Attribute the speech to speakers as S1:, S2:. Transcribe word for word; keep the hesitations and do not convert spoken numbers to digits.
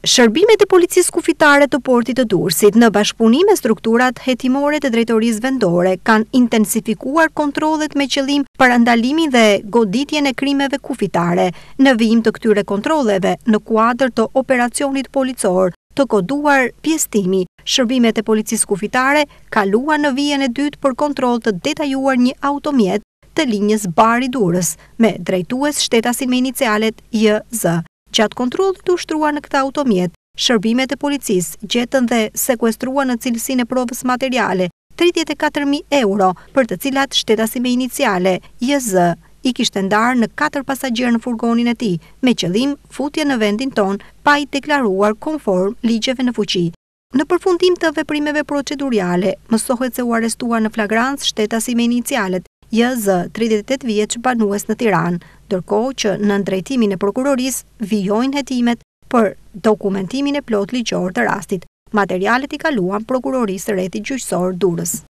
S1: Shërbimet e policisë kufitare të portit të Durrësit në bashkëpunim me strukturat hetimore të drejtorisë vendore kanë intensifikuar kontrollet me qëllim parandalimin dhe goditjen e krimeve kufitare. Në vijim të këtyre kontrolleve në kuadër të operacionit policor të koduar pjesëtimi, shërbimet e policisë kufitare kaluan në vijën e dytë për kontroll të detajuar një automjet të linjës Bari Durrës me drejtues shtetasin me inicialet J Z. Gjatë kontrollit të ushtruar në këtë automjet, shërbimet e policisë gjetën dhe sekuestruan në cilësinë e provës materiale tridhjetë e katër mijë euro, për të cilat shtetasi me iniciale J Z i kishte ndarë në katër pasagjerë në furgonin e tij, me qëllim futje në vendin ton pa i deklaruar konform ligjeve në fuqi. Në përfundim të veprimeve procedurale, mësohet se u arrestuar në flagrancë shtetasi me inicialet J Z, tridhjetë e tetë vjeç, banues në Tiranë, ndërkohë që në drejtimin e prokurorisë vijojnë hetimet për dokumentimin e plot ligjor të rastit. Materialet i kaluan prokurorisë rrethit gjyqësor Durrës.